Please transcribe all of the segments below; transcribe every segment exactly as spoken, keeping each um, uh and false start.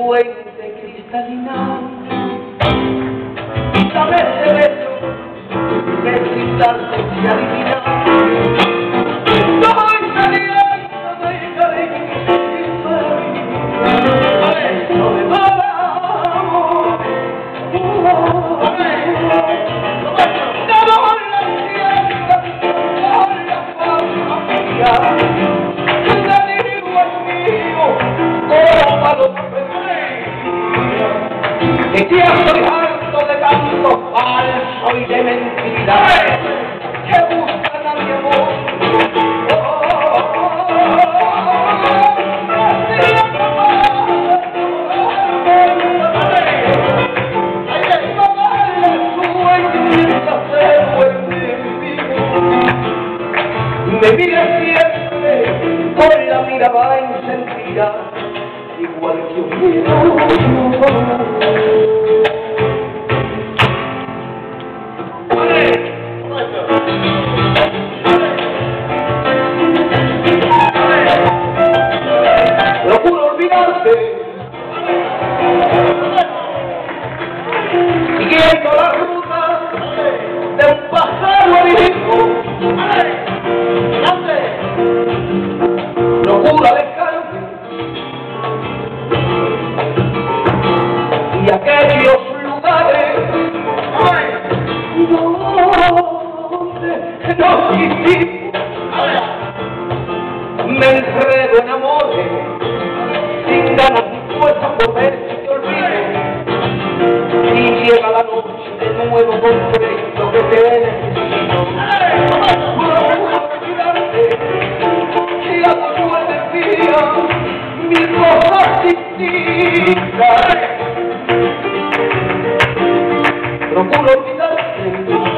fuente cristalina. Dame ese beso que sin darte se adivina. Soy saliendo de cariño y a eso me vamos. Damos la tierra por la familia. El delirio es mío, como paloma perdida. Que ya estoy harto de tanto falso y de mentira que buscan a mi amor. Me mira siempre con la mirada encendida, igual que un miedo. Procuro olvidarte, siguiendo la ruta de un pasado adicto. Procura alejarte y aquellos lugares donde no quisimos. Me enredo en amores sin ganas ni fuerza por ver si te olvides, y llega la noche de nuevo comprendo que te necesito. Mis cosas distintas, procuro olvidarte,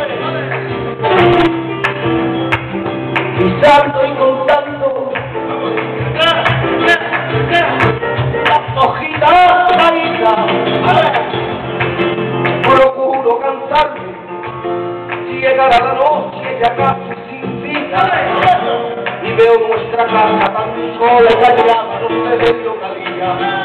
pisando y contando las hojitas caídas. Procuro cansarme, llegará la noche ya casi sin vida, y veo nuestra casa tan sola y callada, no sé de lo que había.